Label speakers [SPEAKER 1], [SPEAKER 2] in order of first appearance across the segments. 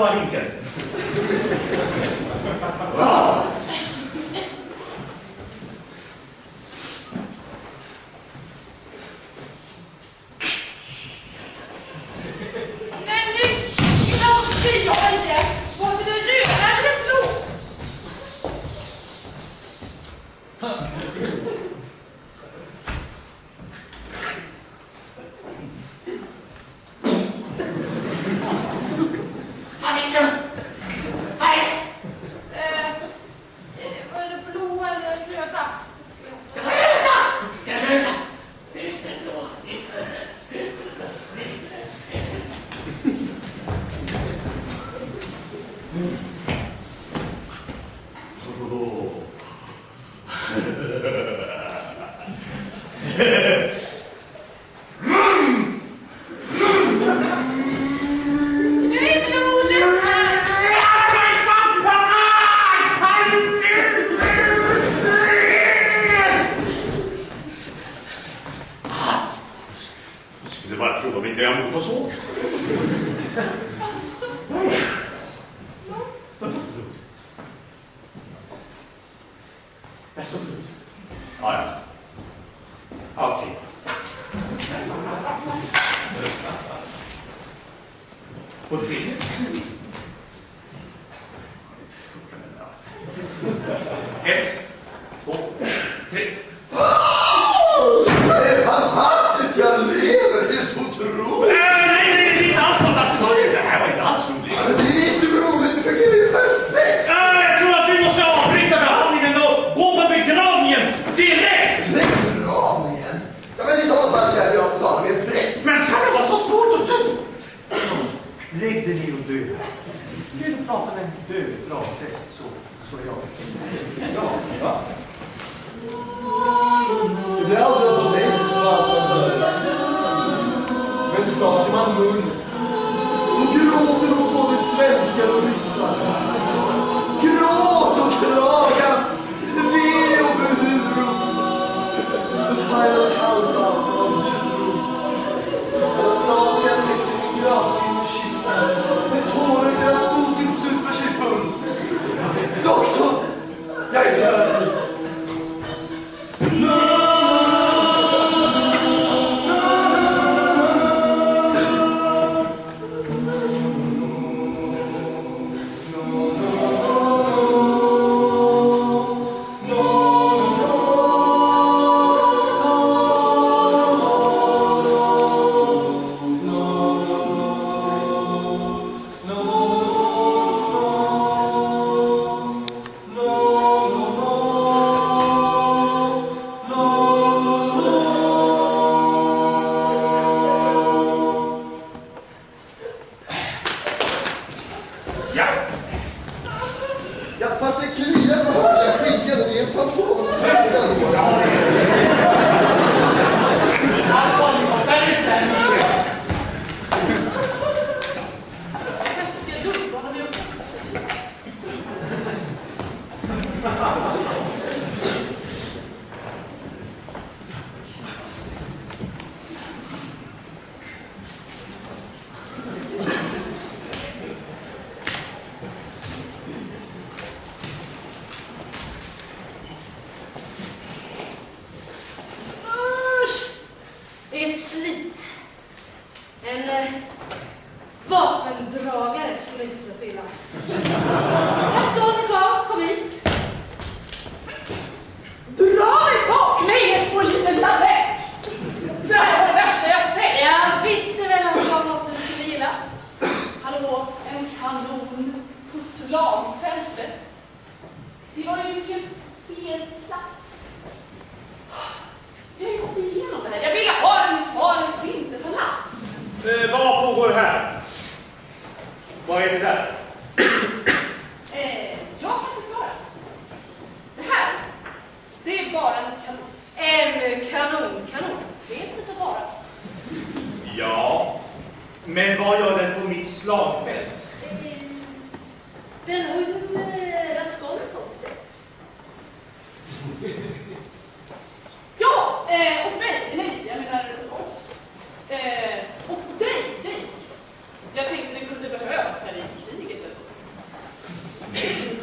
[SPEAKER 1] låna hinken.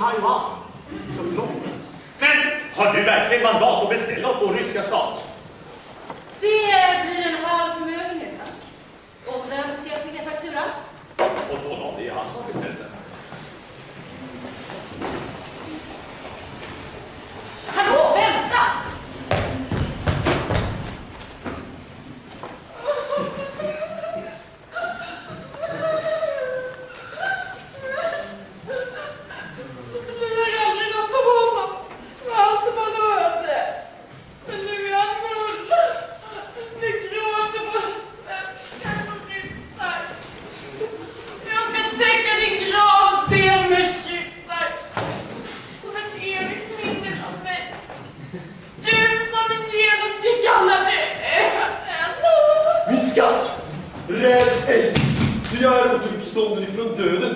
[SPEAKER 1] Taiwan. Så långt.
[SPEAKER 2] Men har du verkligen mandat att beställa på ryska stat?
[SPEAKER 3] Det blir en halv förmögenhet, tack. Och vem ska jag skicka fakturan?
[SPEAKER 2] Och då någon, det är han som har beställt den.
[SPEAKER 3] Hallå, vänta!
[SPEAKER 4] Räds ej, ty jag är återuppstånden ifrån döden.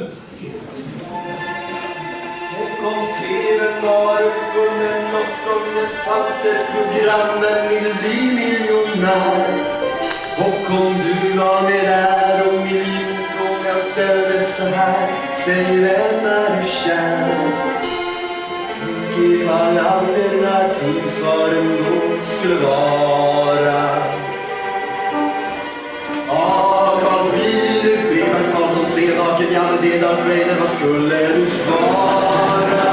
[SPEAKER 4] Tänk om TV:n var uppfunnen och om det fanns ett program där vill bli miljonär. Och om du var med där och miljonfrågan ställdes så här: säg, vem är du kär? Ifall alternativsvaren då skulle vara Carl Philip, Ebert Karlsson, Senaken, Janne Dedar, Freider, vad skulle du svara?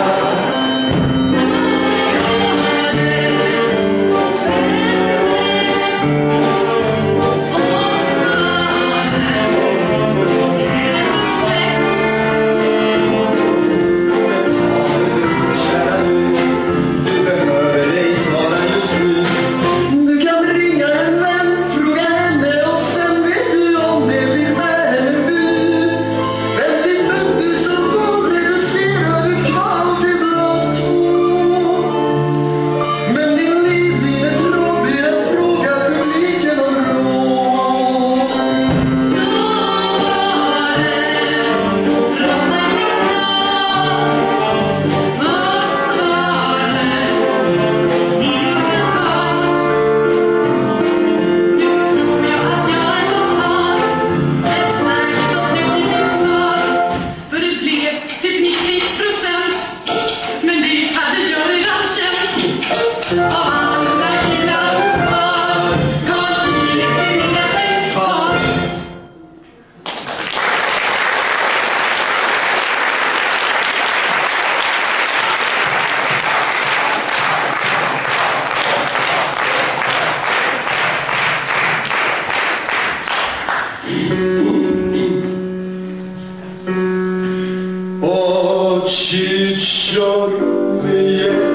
[SPEAKER 4] Och chichor med